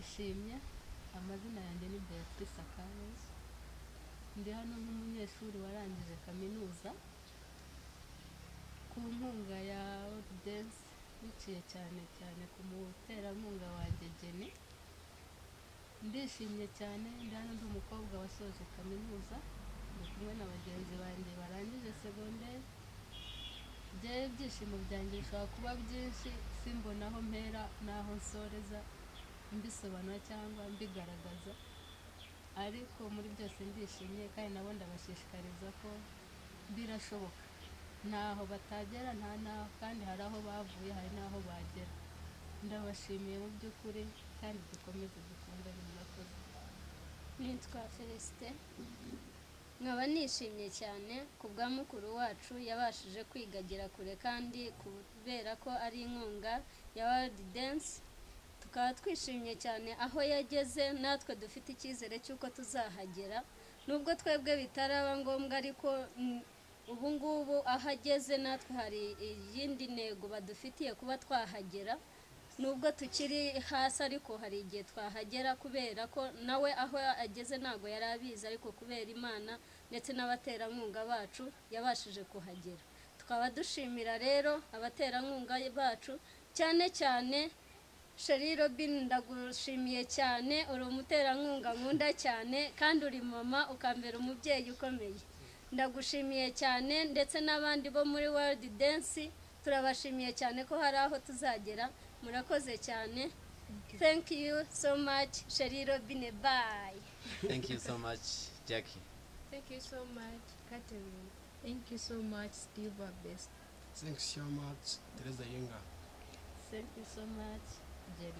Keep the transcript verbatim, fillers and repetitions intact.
ndishimye. Amazina yanjye ni Beatrice Akayezu. Ndi hano nk'umunyeshuri warangije kaminuza ku nkunga ya World Dance, biciye cyane cyane ku muterankunga wanjye Jenny. Ndishimye cyane, ndi hano ndi umukobwa wasoje kaminuza, ndi kumwe na bagenzi banjye barangije segonderi. Byaye ibyishimo byanjye bishobora kuba byinshi, simbona aho mpera n'aho nsoreza mbisobanura cyangwa mbigaragaza, ariko muri byose ndishimye kandi nabo ndabashishikariza ko birashoboka. Ntaho batagera, nta naho, kandi hari aho bavuye, hari n'aho bagera. Ndabashimiye mu by'ukuri kandi dukomeze dukundane, murakoze. Nitwa Felicite, nkaba nishimye cyane ku bwa mukuru wacu yabashije kwigagera kure, kandi kubera ko ari inkunga ya World Dance. Tukaba twishimye cyane aho yageze, natwe dufite icyizere cy'uko tuzahagera, nubwo twebwe bitaraba ngombwa, ariko ubu ngubu aho ageze natwe hari iyindi ntego badufitiye kuba twahagera. Nubwo tukiri hasi ariko hari igihe twahagera, kubera ko nawe aho ageze ntabwo yari abizi, ariko kubera Imana ndetse n'abaterankunga bacu yabashije kuhagera. Tukaba dushimira rero abaterankunga bacu, cyane cyane Sheri Robin, ndagushimiye cyane, uri umuterankunga nkunda cyane, kandi uri mama ukambera umubyeyi ukomeye. Ndagushimiye cyane, ndetse n'abandi bo muri World Dance turabashimiye cyane ko hari aho tuzagera. Murakoze cyane. Thank you so much, Sheri Robin. Bye. Thank you so much, Jackie. Thank you so much, Catherine. Thank you so much, Steve Best. Thanks so much, Teresa Yenga. Thank you so much, Jenny.